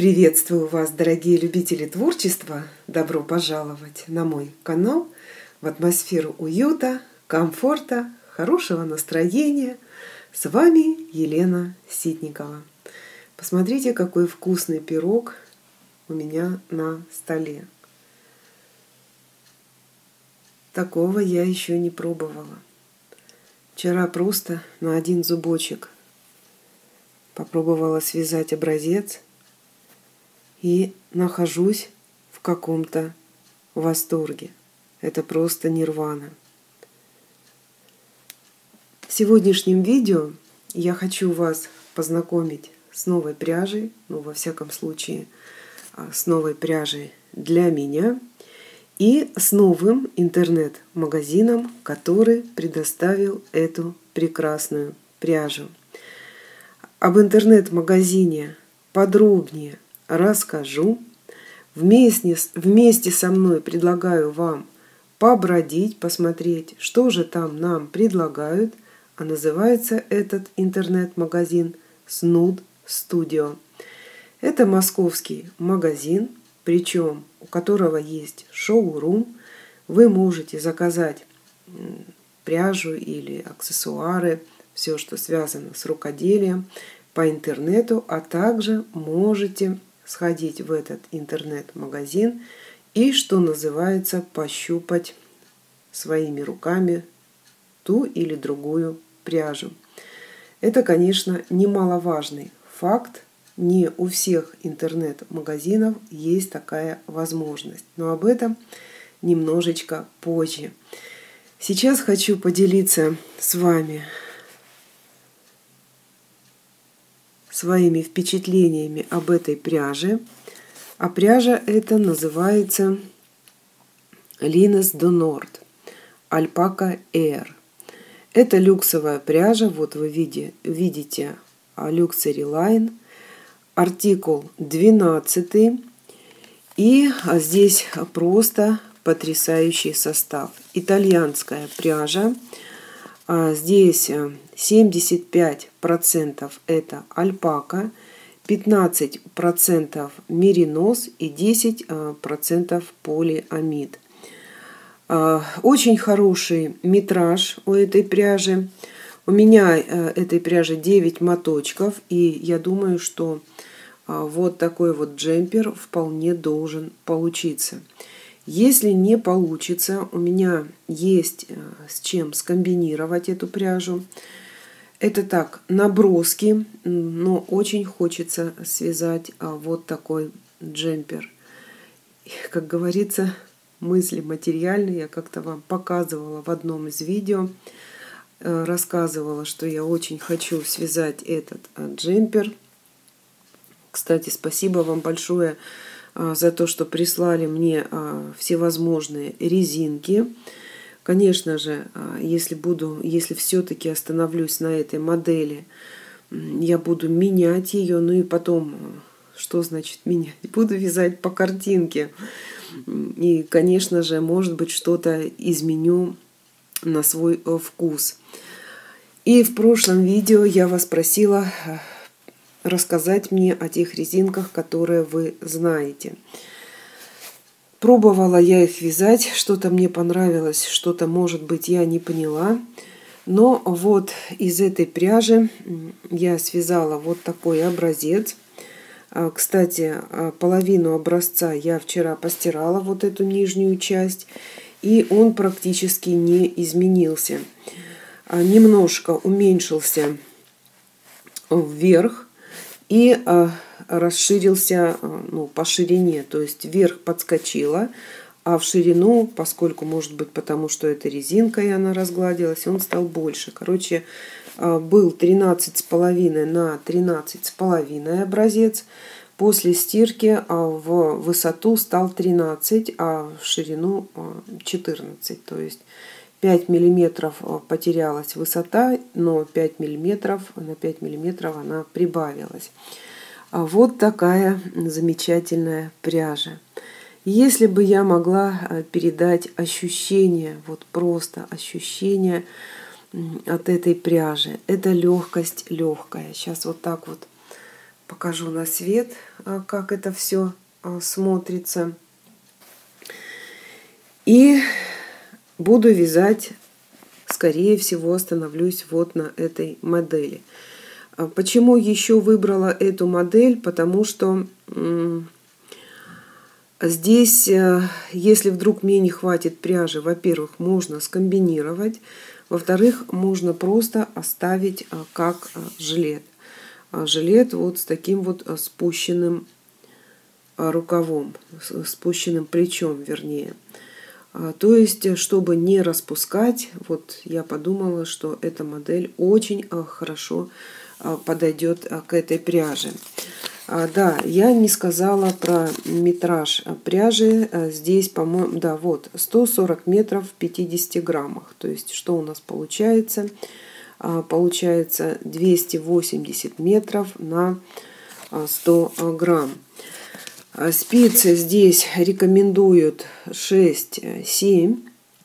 Приветствую вас, дорогие любители творчества! Добро пожаловать на мой канал в атмосферу уюта, комфорта, хорошего настроения. С вами Елена Ситникова. Посмотрите, какой вкусный пирог у меня на столе. Такого я еще не пробовала. Вчера просто на один зубочек попробовала связать образец. И нахожусь в каком-то восторге. Это просто нирвана. В сегодняшнем видео я хочу вас познакомить с новой пряжей, во всяком случае, с новой пряжей для меня и с новым интернет-магазином, который предоставил эту прекрасную пряжу. Об интернет-магазине подробнее расскажу. Вместе со мной предлагаю вам побродить, посмотреть, что же там нам предлагают. А называется этот интернет-магазин Snood Studio. Это московский магазин, причем у которого есть шоурум. Вы можете заказать пряжу или аксессуары, все, что связано с рукоделием, по интернету, а также можете сходить в этот интернет-магазин и, что называется, пощупать своими руками ту или другую пряжу. Это, конечно, немаловажный факт. Не у всех интернет-магазинов есть такая возможность. Но об этом немножечко позже. Сейчас хочу поделиться с вами своими впечатлениями об этой пряже. А пряжа эта называется Lines du Nord Alpaca Air. Это люксовая пряжа. Вот вы видите Luxury Line. Артикул 12. И здесь просто потрясающий состав. Итальянская пряжа. Здесь 75% это альпака, 15% меринос и 10% полиамид. Очень хороший метраж у этой пряжи. У меня этой пряжи 9 моточков, и я думаю, что вот такой вот джемпер вполне должен получиться. Если не получится, у меня есть с чем скомбинировать эту пряжу. Это так, наброски, но очень хочется связать вот такой джемпер. Как говорится, мысли материальные. Я как-то вам показывала в одном из видео, рассказывала, что я очень хочу связать этот джемпер. Кстати, спасибо вам большое за то, что прислали мне всевозможные резинки. Конечно же, если все-таки остановлюсь на этой модели, я буду менять ее. Ну и потом, что значит менять? Буду вязать по картинке. И, конечно же, может быть, что-то изменю на свой вкус. И в прошлом видео я вас просила рассказать мне о тех резинках, которые вы знаете. Пробовала я их вязать, что-то мне понравилось, что-то, может быть, я не поняла. Но вот из этой пряжи я связала вот такой образец. Кстати, половину образца я вчера постирала, вот эту нижнюю часть, и он практически не изменился. Немножко уменьшился вверх и расширился по ширине, то есть вверх подскочила, а в ширину, поскольку, может быть, потому что это резинка и она разгладилась, он стал больше. Короче, был 13,5 на 13,5 образец. После стирки в высоту стал 13, а в ширину 14. То есть 5 миллиметров потерялась высота, но 5 миллиметров, на 5 миллиметров она прибавилась. Вот такая замечательная пряжа. Если бы я могла передать ощущение, вот просто ощущение от этой пряжи, это легкость легкая. Сейчас вот так вот покажу на свет, как это все смотрится. И буду вязать, скорее всего, остановлюсь вот на этой модели. Почему еще выбрала эту модель? Потому что здесь, если вдруг мне не хватит пряжи, во-первых, можно скомбинировать, во-вторых, можно просто оставить как жилет. Жилет вот с таким вот спущенным рукавом, спущенным плечом, вернее. То есть, чтобы не распускать, вот я подумала, что эта модель очень хорошо подойдет к этой пряже. Да, я не сказала про метраж пряжи. Здесь, по-моему, да, вот 140 метров в 50 граммах. То есть, что у нас получается? Получается 280 метров на 100 грамм. Спицы здесь рекомендуют 6-7.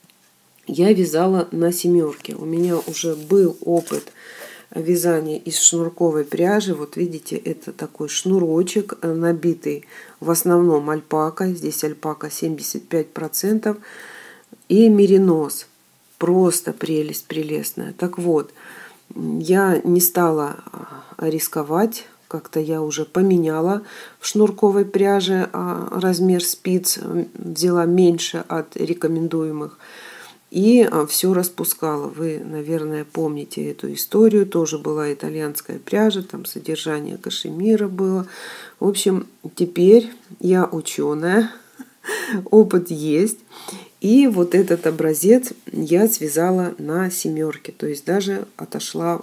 Я вязала на семерке. У меня уже был опыт вязания из шнурковой пряжи. Вот видите, это такой шнурочек, набитый в основном альпака. Здесь альпака 75%. И меринос. Просто прелесть прелестная. Так вот, я не стала рисковать. Как-то я уже поменяла в шнурковой пряже размер спиц. Взяла меньше от рекомендуемых. И все распускала. Вы, наверное, помните эту историю. Тоже была итальянская пряжа. Там содержание кашемира было. В общем, теперь я ученая. Опыт есть. И вот этот образец я связала на семерке. То есть даже отошла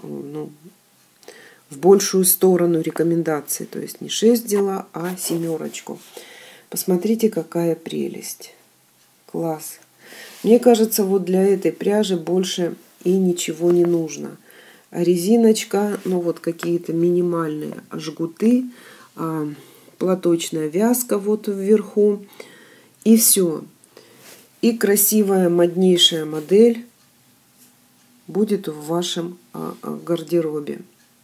в большую сторону рекомендаций. То есть не 6 взяла, а семерочку. Посмотрите, какая прелесть. Класс. Мне кажется, вот для этой пряжи больше и ничего не нужно. Резиночка, ну вот какие-то минимальные жгуты, платочная вязка вот вверху. И все. И красивая моднейшая модель будет в вашем гардеробе.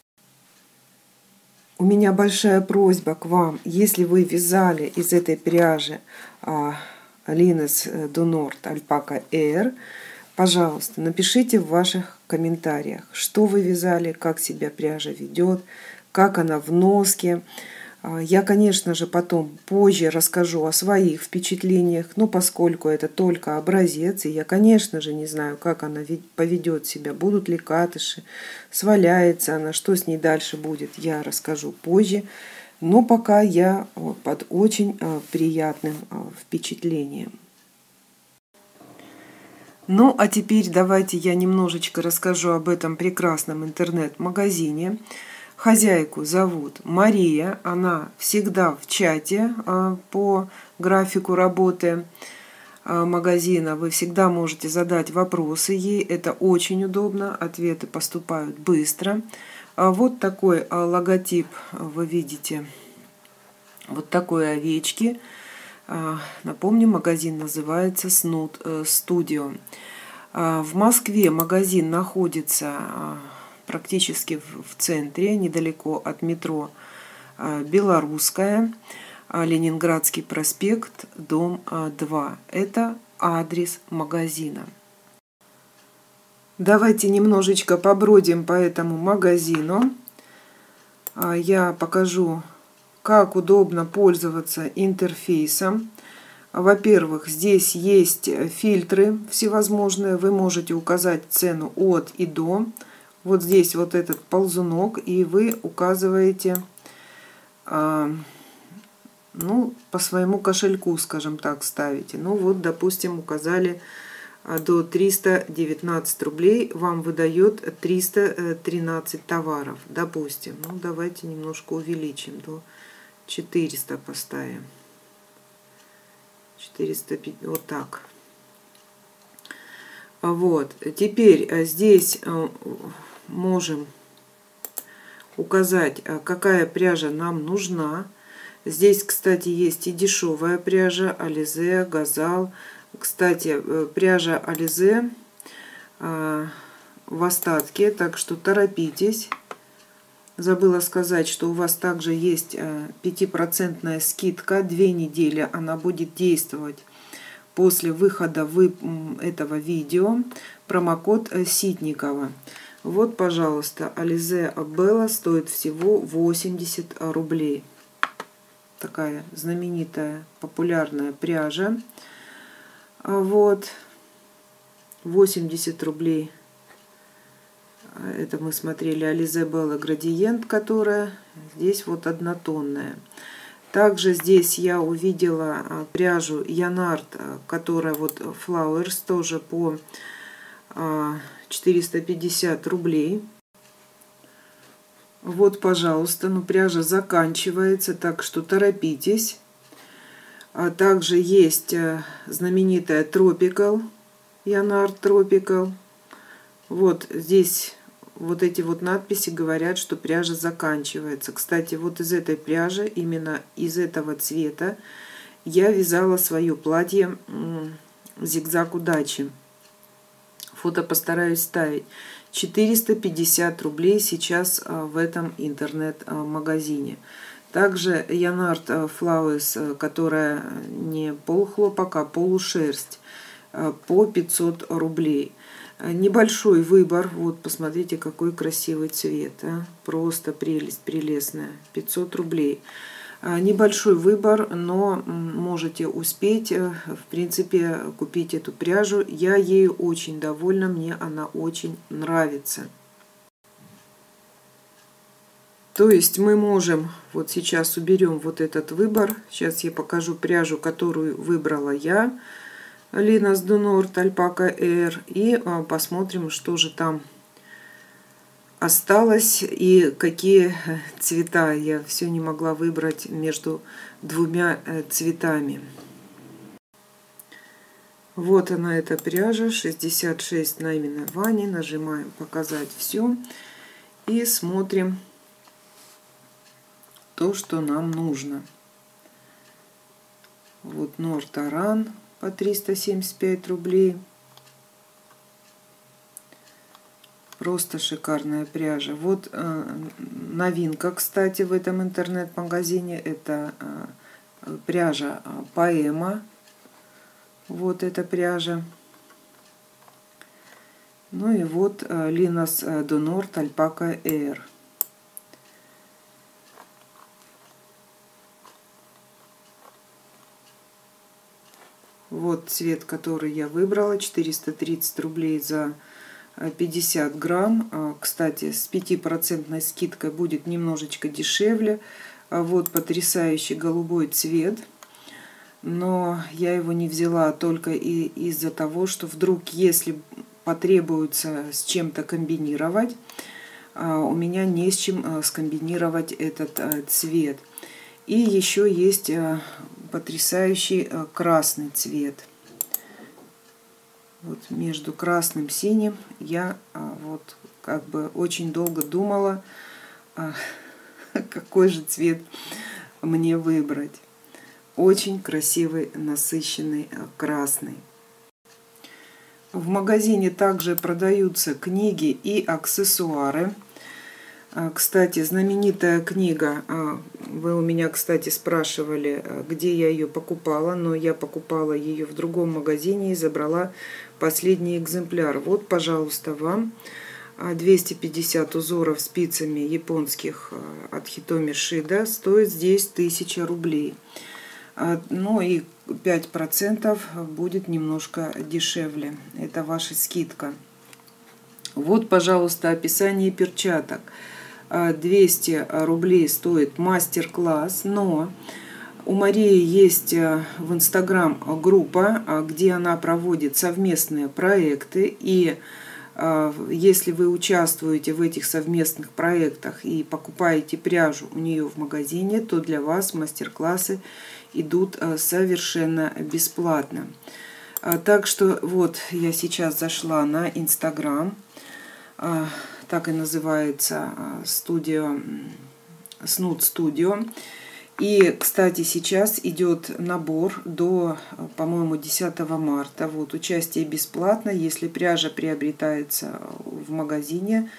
У меня большая просьба к вам, если вы вязали из этой пряжи Linas du Nord Alpaca Air, пожалуйста, напишите в ваших комментариях, что вы вязали, как себя пряжа ведет, как она в носке. Я, конечно же, потом позже расскажу о своих впечатлениях, но поскольку это только образец, и я, конечно же, не знаю, как она поведет себя, будут ли катыши, сваляется она, что с ней дальше будет, я расскажу позже. Но пока я под очень приятным впечатлением. Ну, а теперь давайте я немножечко расскажу об этом прекрасном интернет-магазине. Хозяйку зовут Мария, она всегда в чате по графику работы магазина. Вы всегда можете задать вопросы ей, это очень удобно, ответы поступают быстро. Вот такой логотип вы видите, вот такой овечки. Напомню, магазин называется Snoot Studio. В Москве магазин находится практически в центре, недалеко от метро Белорусская, Ленинградский проспект, дом 2. Это адрес магазина. Давайте немножечко побродим по этому магазину. Я покажу, как удобно пользоваться интерфейсом. Во-первых, здесь есть фильтры всевозможные. Вы можете указать цену от и до. Вот здесь вот этот ползунок, и вы указываете по своему кошельку, скажем так, ставите. Ну вот, допустим, указали до 319 рублей, вам выдает 313 товаров, допустим. Ну, давайте немножко увеличим, до 400 поставим. 405, вот так. Вот, теперь здесь можем указать, какая пряжа нам нужна. Здесь, кстати, есть и дешевая пряжа, Ализе, Газал. Кстати, пряжа Ализе в остатке, так что торопитесь. забыла сказать, что у вас также есть 5% скидка, 2 недели она будет действовать после выхода этого видео. Промокод Ситникова. Вот, пожалуйста, Alize Bella стоит всего 80 рублей. Такая знаменитая, популярная пряжа. Вот, 80 рублей. Это мы смотрели Alize Bella Gradient, которая здесь вот однотонная. Также здесь я увидела пряжу Янард, которая вот Flowers, тоже по 450 рублей. Вот, пожалуйста, но пряжа заканчивается, так что торопитесь. Также есть знаменитая Tropical, Янард Tropical. Вот здесь вот эти вот надписи говорят, что пряжа заканчивается. Кстати, вот из этой пряжи, именно из этого цвета, я вязала свое платье зигзаг удачи. Фото постараюсь ставить. 450 рублей сейчас в этом интернет-магазине. Также Янард Flowers, которая не полухлопок, а полушерсть, по 500 рублей. Небольшой выбор. Вот, посмотрите, какой красивый цвет. Просто прелесть, прелестная. 500 рублей. Небольшой выбор, но можете успеть, в принципе, купить эту пряжу. Я ею очень довольна, мне она очень нравится. То есть мы можем, вот сейчас уберем вот этот выбор. Сейчас я покажу пряжу, которую выбрала я. Linas du Nord Alpaca Air. И посмотрим, что же там осталось и какие цвета. Я все не могла выбрать между двумя цветами. Вот она, эта пряжа, 66 наименований. Нажимаем «Показать все» и смотрим то, что нам нужно. Вот Nord Aran по 375 рублей. Просто шикарная пряжа. Вот новинка, кстати, в этом интернет-магазине. Это пряжа Поэма. Вот эта пряжа. Ну и вот Linas du Nord Alpaca Air. Вот цвет, который я выбрала. 430 рублей за 50 грамм. Кстати, с 5% скидкой будет немножечко дешевле. Вот потрясающий голубой цвет. Но я его не взяла только из-за того, что вдруг, если потребуется с чем-то комбинировать, у меня не с чем скомбинировать этот цвет. И еще есть потрясающий красный цвет. Вот между красным и синим я вот как бы очень долго думала, какой же цвет мне выбрать. Очень красивый, насыщенный красный. В магазине также продаются книги и аксессуары. Кстати, знаменитая книга, вы у меня, кстати, спрашивали, где я ее покупала, но я покупала ее в другом магазине и забрала последний экземпляр. Вот, пожалуйста, вам 250 узоров спицами японских от Hitomi Shida, стоит здесь 1000 рублей. Ну и 5% будет немножко дешевле, это ваша скидка. Вот, пожалуйста, описание перчаток. 200 рублей стоит мастер-класс, но у Марии есть в Инстаграм группа, где она проводит совместные проекты, и если вы участвуете в этих совместных проектах и покупаете пряжу у нее в магазине, то для вас мастер-классы идут совершенно бесплатно. Так что вот я сейчас зашла на Инстаграм. Так и называется Snood Studio. И, кстати, сейчас идет набор до, по-моему, 10 марта. Вот, участие бесплатно. Если пряжа приобретается в магазине,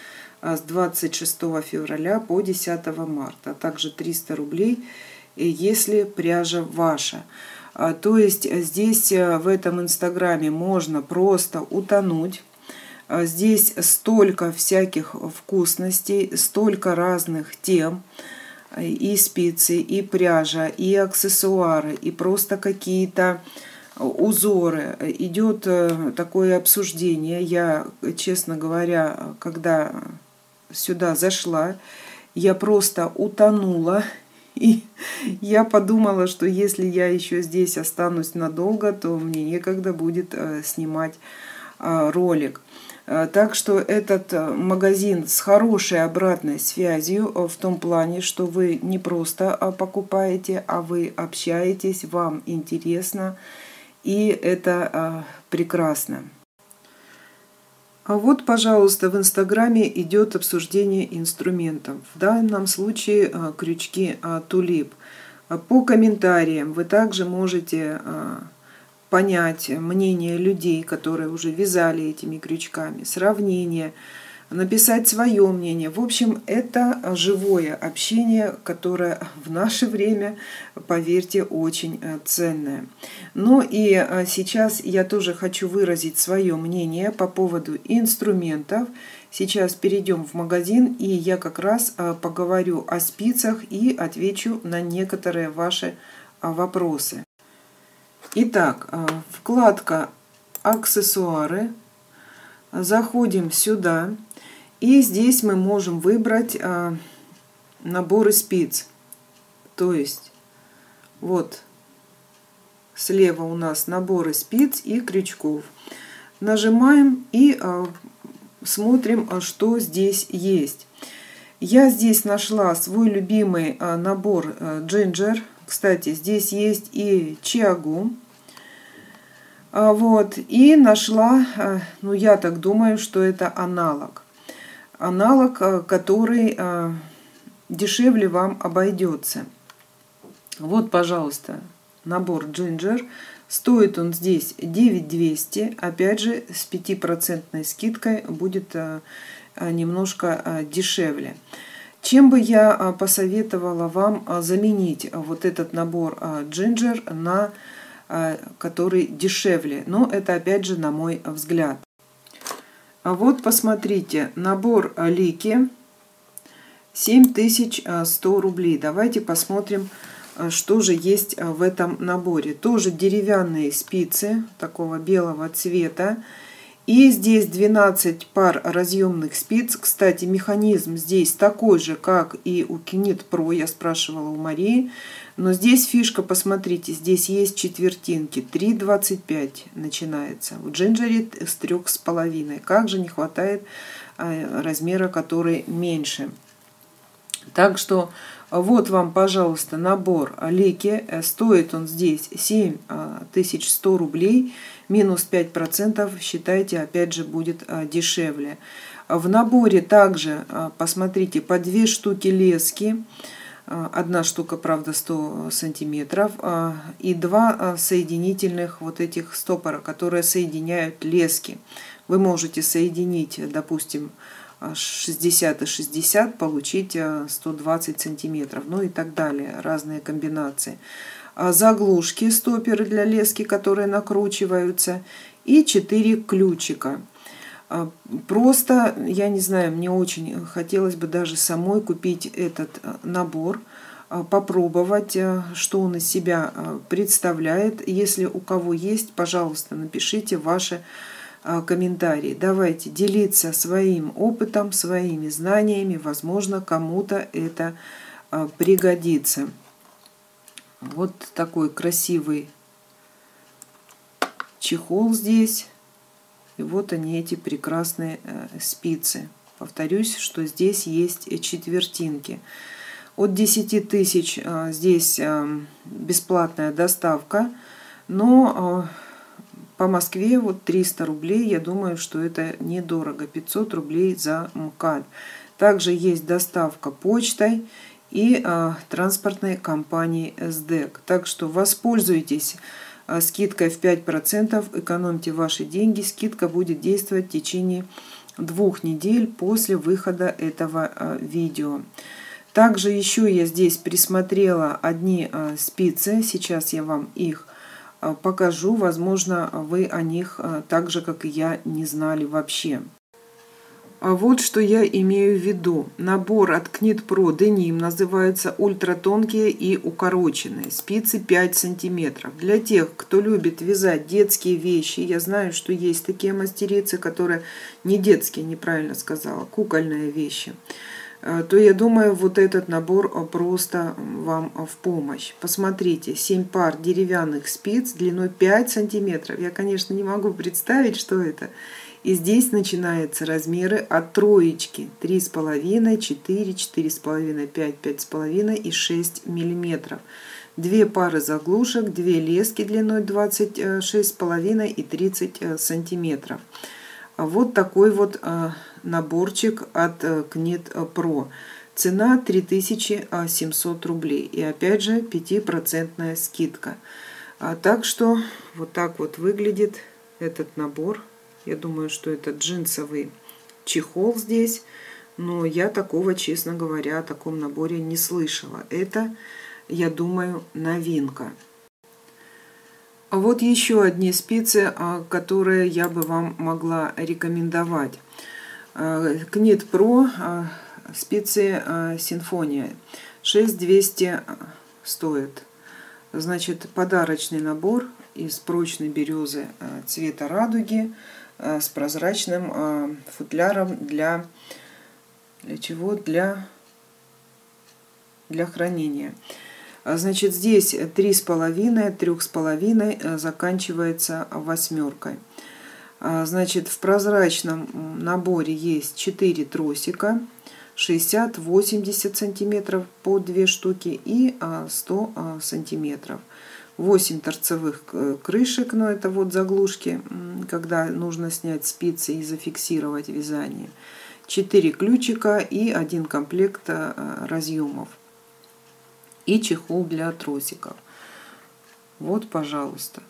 с 26 февраля по 10 марта, а также 300 рублей, если пряжа ваша. То есть здесь в этом инстаграме можно просто утонуть. Здесь столько всяких вкусностей, столько разных тем, и спицы, и пряжа, и аксессуары, и просто какие-то узоры. Идет такое обсуждение. Я, честно говоря, когда сюда зашла, я просто утонула. И я подумала, что если я еще здесь останусь надолго, то мне некогда будет снимать ролик. Так что этот магазин с хорошей обратной связью в том плане, что вы не просто покупаете, а вы общаетесь, вам интересно, и это прекрасно. А вот, пожалуйста, в инстаграме идет обсуждение инструментов. В данном случае крючки тулип. По комментариям вы также можете понять мнение людей, которые уже вязали этими крючками, сравнение, написать свое мнение. В общем, это живое общение, которое в наше время, поверьте, очень ценное. Ну и сейчас я тоже хочу выразить свое мнение по поводу инструментов. Сейчас перейдем в магазин, и я как раз поговорю о спицах и отвечу на некоторые ваши вопросы. Итак, вкладка «Аксессуары». Заходим сюда, и здесь мы можем выбрать наборы спиц. То есть вот слева у нас наборы спиц и крючков. Нажимаем и смотрим, что здесь есть. Я здесь нашла свой любимый набор Ginger. Кстати, здесь есть и Chiagu. Вот, и нашла, ну я так думаю, что это аналог. Аналог, который дешевле вам обойдется. Вот, пожалуйста, набор Ginger. Стоит он здесь 9200. Опять же, с 5% скидкой будет немножко дешевле. Чем бы я посоветовала вам заменить вот этот набор Ginger на который дешевле? Но это опять же на мой взгляд. А вот посмотрите, набор Лики 7100 рублей. Давайте посмотрим, что же есть в этом наборе. Тоже деревянные спицы такого белого цвета. И здесь 12 пар разъемных спиц. Кстати, механизм здесь такой же, как и у Knit Pro. Я спрашивала у Марии. Но здесь фишка, посмотрите, здесь есть четвертинки. 3,25 начинается. В Джинджере с 3,5. Как же не хватает размера, который меньше. Так что вот вам, пожалуйста, набор Лики. Стоит он здесь 7100 рублей. Минус 5%, считайте, опять же, будет дешевле. В наборе также, посмотрите, по 2 штуки лески. Одна штука, правда, 100 сантиметров. И 2 соединительных вот этих стопора, которые соединяют лески. Вы можете соединить, допустим, 60 и 60, получить 120 сантиметров. Ну и так далее. Разные комбинации. Заглушки, стоперы для лески, которые накручиваются. И 4 ключика. Просто, я не знаю, мне очень хотелось бы даже самой купить этот набор, попробовать, что он из себя представляет. Если у кого есть, пожалуйста, напишите ваши комментарии. Давайте делиться своим опытом, своими знаниями. Возможно, кому-то это пригодится. Вот такой красивый чехол здесь. И вот они, эти прекрасные спицы. Повторюсь, что здесь есть четвертинки. От 10 тысяч здесь бесплатная доставка. Но по Москве вот 300 рублей. Я думаю, что это недорого. 500 рублей за МКАД. Также есть доставка почтой и транспортной компании СДЭК. Так что воспользуйтесь скидкой в 5%, экономьте ваши деньги. Скидка будет действовать в течение 2 недель после выхода этого видео. Также еще я здесь присмотрела одни спицы. Сейчас я вам их покажу. Возможно, вы о них так же, как и я, не знали вообще. А вот что я имею в виду. Набор от Knit Pro Denim называется ультратонкие и укороченные. Спицы 5 сантиметров. Для тех, кто любит вязать детские вещи, я знаю, что есть такие мастерицы, которые не детские, неправильно сказала, кукольные вещи, то я думаю, вот этот набор просто вам в помощь. Посмотрите, 7 пар деревянных спиц длиной 5 сантиметров. Я, конечно, не могу представить, что это. И здесь начинаются размеры от троечки. 3,5, 4, 4,5, 5, 5,5 и 6 миллиметров. 2 пары заглушек, 2 лески длиной 26,5 и 30 сантиметров. Вот такой вот наборчик от Knit Pro. Цена 3700 рублей. И опять же 5% скидка. Так что вот так вот выглядит этот набор. Я думаю, что это джинсовый чехол здесь. Но я такого, честно говоря, о таком наборе не слышала. Это, я думаю, новинка. А вот еще одни спицы, которые я бы вам могла рекомендовать. Knit Pro спицы Симфония. 6200 стоит. Значит, подарочный набор из прочной березы цвета радуги с прозрачным футляром для чего? Для хранения. Значит, здесь 3,5, 3,5 заканчивается 8. Значит, в прозрачном наборе есть 4 тросика, 60-80 сантиметров по 2 штуки и 100 сантиметров. 8 торцевых крышек, но это вот заглушки, когда нужно снять спицы и зафиксировать вязание. 4 ключика и 1 комплект разъемов. И чехол для тросиков. Вот, пожалуйста,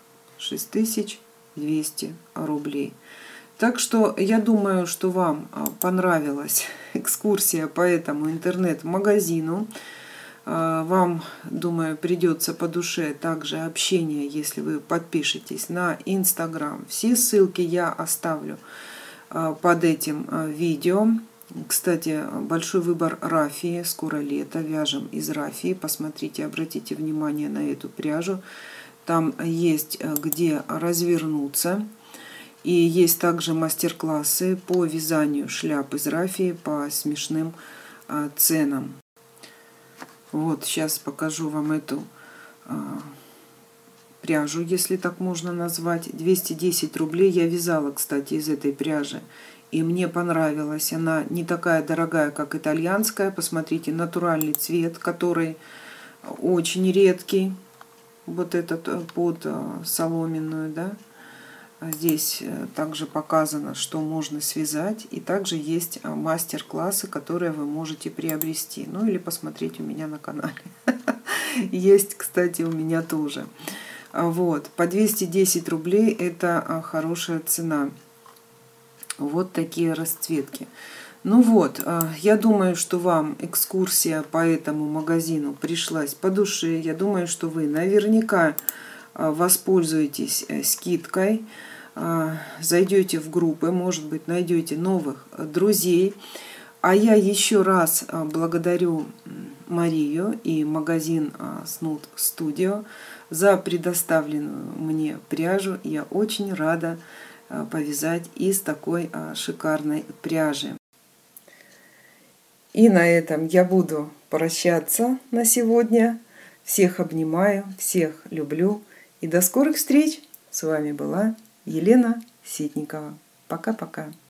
6200 рублей. Так что я думаю, что вам понравилась экскурсия по этому интернет-магазину. Вам, думаю, придется по душе также общение, если вы подпишетесь на Instagram. Все ссылки я оставлю под этим видео. Кстати, большой выбор рафии. Скоро лето, вяжем из рафии. Посмотрите, обратите внимание на эту пряжу. Там есть где развернуться. И есть также мастер-классы по вязанию шляп из рафии по смешным ценам. Вот, сейчас покажу вам эту пряжу, если так можно назвать. 210 рублей я вязала, кстати, из этой пряжи. И мне понравилась. Она не такая дорогая, как итальянская. Посмотрите, натуральный цвет, который очень редкий. Вот этот под соломенную, да. Здесь также показано, что можно связать. И также есть мастер-классы, которые вы можете приобрести. Ну или посмотреть у меня на канале. Есть, кстати, у меня тоже. Вот. По 210 рублей это хорошая цена. Вот такие расцветки. Ну вот, я думаю, что вам экскурсия по этому магазину пришлась по душе. Я думаю, что вы наверняка воспользуетесь скидкой. Зайдете в группы, может быть, найдете новых друзей. А я еще раз благодарю Марию и магазин Snut Studio за предоставленную мне пряжу. Я очень рада повязать из такой шикарной пряжи. И на этом я буду прощаться на сегодня. Всех обнимаю, всех люблю. И до скорых встреч. С вами была Елена Ситникова. Пока-пока.